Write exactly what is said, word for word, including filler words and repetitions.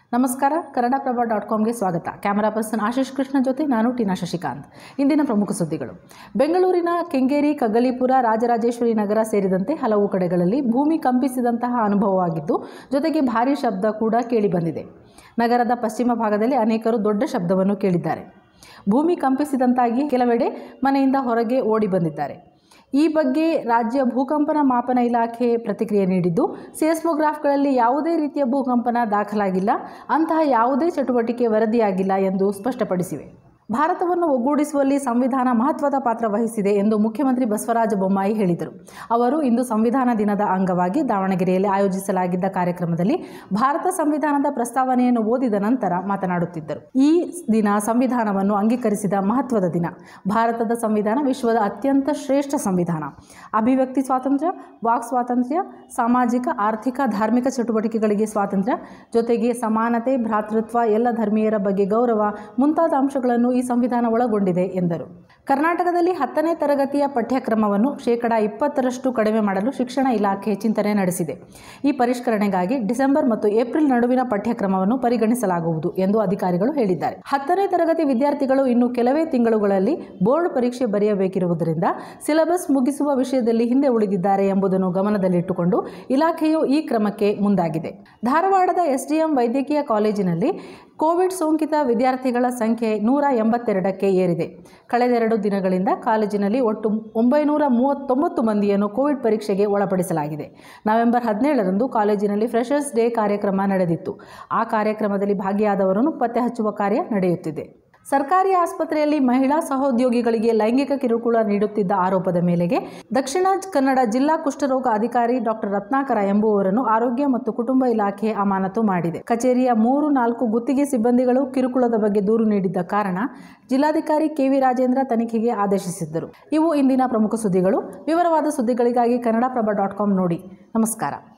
ನಮಸ್ಕಾರ. ಕನ್ನಡಪ್ರಭ ಡಾಟ್ ಕಾಮ್ಗೆ ಸ್ವಾಗತ. Camera person Ashish Krishna ಜೊತೆ ನಾನು ಟೀನಾ ಶಶಿಕಾಂತ್. ಇಂದಿನ ಪ್ರಮುಖ ಸುದ್ದಿಗಳು. ಬೆಂಗಳೂರಿನ ಕೆಂಗೇರಿ, ಕಗ್ಗಲೀಪುರ, ರಾಜರಾಜೇಶ್ವರಿ ನಗರ ಸೇರಿದಂತೆ ಹಲವು ಕಡೆಗಳಲ್ಲಿ ಭೂಮಿ ಕಂಪಿಸಿದಂತಹ ಅನುಭವವಾಗಿದ್ದು, ಜೊತೆಗೆ ಭಾರೀ ಶಬ್ದ ಕೂಡ ಕೇಳಿಬಂದಿದೆ. ನಗರದ ಪಶ್ಚಿಮ ಭಾಗದಲ್ಲಿ ಅನೇಕರು ದೊಡ್ಡ ಶಬ್ದವನ್ನು ಕೇಳಿದ್ದಾರೆ. ಭೂಮಿ ಕಂಪಿಸಿದಂತಾಗಿ ಕೆಲವೆಡೆ ಮನೆಯಿಂದ ಹೊರಗೆ ಓಡಿ ಬಂದಿದ್ದಾರೆ. ಈ ಬಗ್ಗೆ ರಾಜ್ಯ ಭೂಕಂಪನ ಮಾಪನ ಇಲಾಖೆ ಪ್ರತಿಕ್ರಿಯೆ ನೀಡಿದ್ದು, ಸೇಸ್ಮೋಗ್ರಾಫ್ಗಳಲ್ಲಿ ಯಾವುದೇ ರೀತಿಯ ಭೂಕಂಪನ ದಾಖಲಾಗಿಲ್ಲ, ಅಂತಹ ಯಾವುದೇ ಚಟುವಟಿಕೆ ವರದಿಯಾಗಿಲ್ಲ ಎಂದು ಸ್ಪಷ್ಟಪಡಿಸಿವೆ. ಭಾರತವನ್ನು ಒಗ್ಗೂಡಿಸುವಲ್ಲಿ ಸಂವಿಧಾನ ಮಹತ್ವದ ಪಾತ್ರ ವಹಿಸಿದೆ ಎಂದು ಮುಖ್ಯಮಂತ್ರಿ ಬಸವರಾಜ ಬೊಮ್ಮಾಯಿ ಹೇಳಿದರು. ಅವರು ಇಂದು ಸಂವಿಧಾನ ದಿನದ ಅಂಗವಾಗಿ ದಾವಣಗೆರೆಯಲ್ಲಿ ಆಯೋಜಿಸಲಾಗಿದ್ದ ಕಾರ್ಯಕ್ರಮದಲ್ಲಿ ಭಾರತ ಸಂವಿಧಾನದ ಪ್ರಸ್ತಾವನೆಯನ್ನು ಓದಿದ ನಂತರ ಮಾತನಾಡುತ್ತಿದ್ದರು. ಈ ದಿನ ಸಂವಿಧಾನವನ್ನು ಅಂಗೀಕರಿಸಿದ ಮಹತ್ವದ ದಿನ. ಭಾರತದ ಸಂವಿಧಾನ ವಿಶ್ವದ ಅತ್ಯಂತ ಶ್ರೇಷ್ಠ ಸಂವಿಧಾನ. ಅಭಿವ್ಯಕ್ತಿ ಸ್ವಾತಂತ್ರ್ಯ, ವಾಕ್ ಸ್ವಾತಂತ್ರ್ಯ, ಸಾಮಾಜಿಕ, ಆರ್ಥಿಕ, ಧಾರ್ಮಿಕ ಚಟುವಟಿಕೆಗಳಿಗೆ ಸ್ವಾತಂತ್ರ್ಯ, ಜೊತೆಗೆ ಸಮಾನತೆ, ಭ್ರಾತೃತ್ವ, ಎಲ್ಲ ಧರ್ಮೀಯರ ಬಗ್ಗೆ ಗೌರವ ಮುಂತಾದ ಅಂಶಗಳನ್ನು ಈ ಸಂವಿಧಾನ ಒಳಗೊಂಡಿದೆ ಎಂದರು. ಕರ್ನಾಟಕದಲ್ಲಿ ಹತ್ತನೇ ತರಗತಿಯ ಪಠ್ಯಕ್ರಮವನ್ನು ಶೇಕಡ ಇಪ್ಪತ್ತರಷ್ಟು ಕಡಿಮೆ ಮಾಡಲು ಶಿಕ್ಷಣ ಇಲಾಖೆ ಚಿಂತನೆ ನಡೆಸಿದೆ. ಈ ಪರಿಷ್ಕರಣೆಗಾಗಿ ಡಿಸೆಂಬರ್ ಮತ್ತು ಏಪ್ರಿಲ್ ನಡುವಿನ ಪಠ್ಯಕ್ರಮವನ್ನು ಪರಿಗಣಿಸಲಾಗುವುದು ಎಂದು ಅಧಿಕಾರಿಗಳು ಹೇಳಿದ್ದಾರೆ. ಹತ್ತನೇ ತರಗತಿ ವಿದ್ಯಾರ್ಥಿಗಳು ಇನ್ನು ಕೆಲವೇ ತಿಂಗಳುಗಳಲ್ಲಿ ಬೋರ್ಡ್ ಪರೀಕ್ಷೆ ಬರೆಯಬೇಕಿರುವುದರಿಂದ ಸಿಲೆಬಸ್ ಮುಗಿಸುವ ವಿಷಯದಲ್ಲಿ ಹಿಂದೆ ಉಳಿದಿದ್ದಾರೆ ಎಂಬುದನ್ನು ಗಮನದಲ್ಲಿಟ್ಟುಕೊಂಡು ಇಲಾಖೆಯು ಈ ಕ್ರಮಕ್ಕೆ ಮುಂದಾಗಿದೆ. ಧಾರವಾಡದ ಎಸ್ಡಿಎಂ ವೈದ್ಯಕೀಯ ಕಾಲೇಜಿನಲ್ಲಿ ಕೋವಿಡ್ ಸೋಂಕಿತ ವಿದ್ಯಾರ್ಥಿಗಳ ಸಂಖ್ಯೆ ನೂರ ಎಂಬತ್ತೆರಡಕ್ಕೆ ಏರಿದೆ. ಕಳೆದೆರಡು ದಿನಗಳಿಂದ ಕಾಲೇಜಿನಲ್ಲಿ ಒಟ್ಟು ಒಂಬೈನೂರ ಮೂವತ್ತೊಂಬತ್ತು ಮಂದಿಯನ್ನು ಕೋವಿಡ್ ಪರೀಕ್ಷೆಗೆ ಒಳಪಡಿಸಲಾಗಿದೆ. ನವೆಂಬರ್ ಹದಿನೇಳರಂದು ಕಾಲೇಜಿನಲ್ಲಿ ಫ್ರೆಷರ್ಸ್ ಡೇ ಕಾರ್ಯಕ್ರಮ ನಡೆದಿತ್ತು. ಆ ಕಾರ್ಯಕ್ರಮದಲ್ಲಿ ಭಾಗಿಯಾದವರನ್ನು ಪತ್ತೆ ಹಚ್ಚುವ ಕಾರ್ಯ ನಡೆಯುತ್ತಿದೆ. ಸರ್ಕಾರಿ ಆಸ್ಪತ್ರೆಯಲ್ಲಿ ಮಹಿಳಾ ಸಹೋದ್ಯೋಗಿಗಳಿಗೆ ಲೈಂಗಿಕ ಕಿರುಕುಳ ನೀಡುತ್ತಿದ್ದ ಆರೋಪದ ಮೇಲೆಗೆ ದಕ್ಷಿಣ ಕನ್ನಡ ಜಿಲ್ಲಾ ಕುಷ್ಠರೋಗ ಅಧಿಕಾರಿ ಡಾಕ್ಟರ್ ರತ್ನಾಕರ ಎಂಬುವವರನ್ನು ಆರೋಗ್ಯ ಮತ್ತು ಕುಟುಂಬ ಇಲಾಖೆ ಅಮಾನತು ಮಾಡಿದೆ. ಕಚೇರಿಯ ಮೂರು ನಾಲ್ಕು ಗುತ್ತಿಗೆ ಸಿಬ್ಬಂದಿಗಳು ಕಿರುಕುಳದ ಬಗ್ಗೆ ದೂರು ನೀಡಿದ್ದ ಕಾರಣ ಜಿಲ್ಲಾಧಿಕಾರಿ ಕೆವಿ ರಾಜೇಂದ್ರ ತನಿಖೆಗೆ ಆದೇಶಿಸಿದ್ದರು. ಇವು ಇಂದಿನ ಪ್ರಮುಖ ಸುದ್ದಿಗಳು. ವಿವರವಾದ ಸುದ್ದಿಗಳಿಗಾಗಿ ಕನ್ನಡಪ್ರಭ ಡಾಟ್ ಕಾಮ್ ನೋಡಿ. ನಮಸ್ಕಾರ.